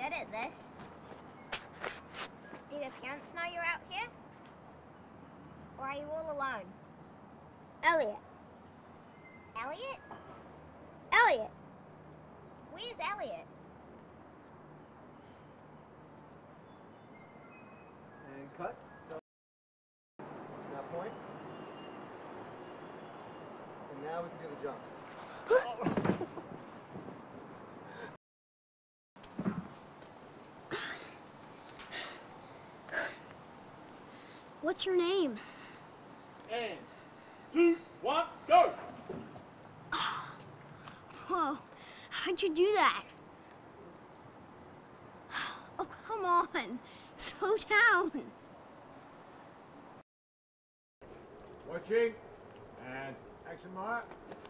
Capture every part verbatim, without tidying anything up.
edit this. Do your parents know you're out here? Or are you all alone? Elliot. Elliot? Elliot! Where's Elliot? And cut. That point. And now we can do the jump. What's your name? And two, one, go! Whoa, how'd you do that? Oh, come on. Slow down. Watching. And action, Maya.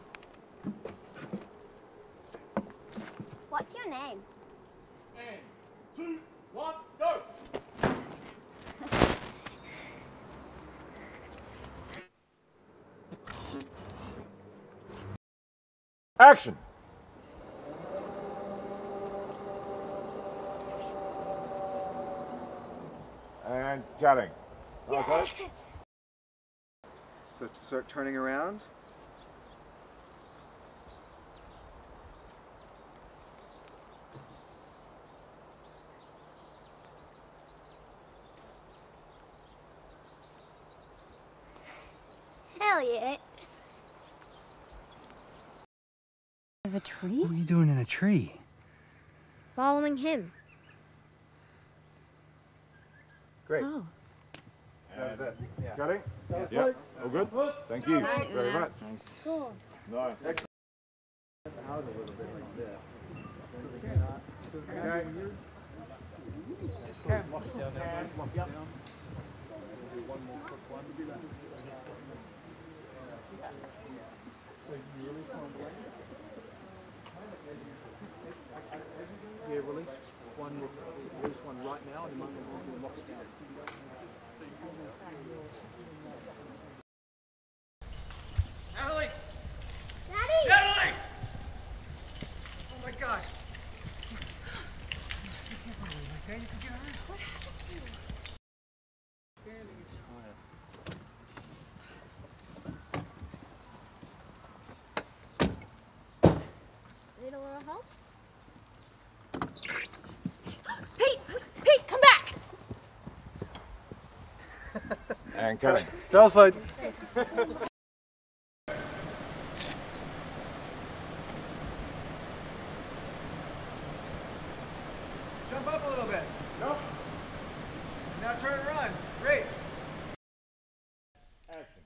What's your name? And two, one, go! Action! And cutting. Okay. So start turning around. Elliot. Of a tree? What are you doing in a tree? Following him. Great. Oh. And That was it. Yeah. cutting? That Yeah. All good? Thank you Right, very Una. much. Nice. Cool. Nice. Out a little bit like this. So they cannot. So they cannot. Can lock it down there. Lock it down. One more quick one. Do that. Yeah, release one, release one right now, and you might want to lock it down. Natalie! Daddy! Natalie! Oh my God! Okay, you can get her. What happened to you? Need a little help? Pete! Pete, come back! And cutting. Down slide. Jump up a little bit. Nope. Now turn and run. Great. Action.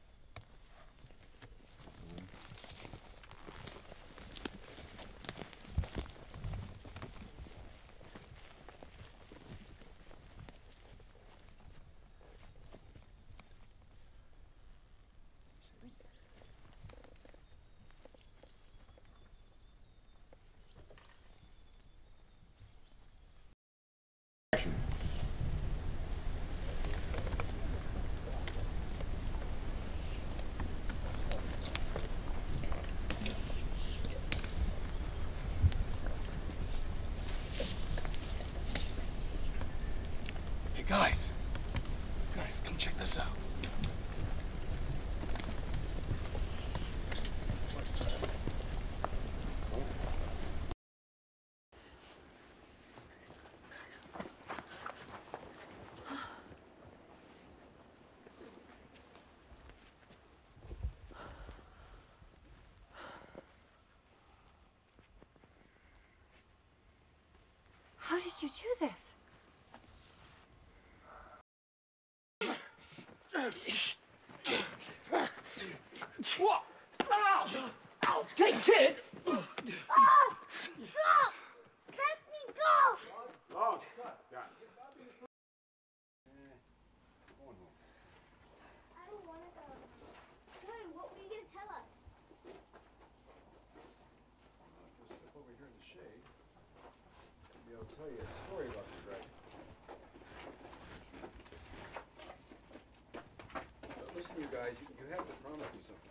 Hey guys. Guys, come check this out. How did you do this? What? Ow! Ow! Hey, kid! Ah! Stop! Let me go! Oh, yeah. I don't want to go. Hey, what were you going to tell us? Just step over here in the shade. Maybe I'll tell you a story about the dragon. But listen, you guys, you, you have to promise me something.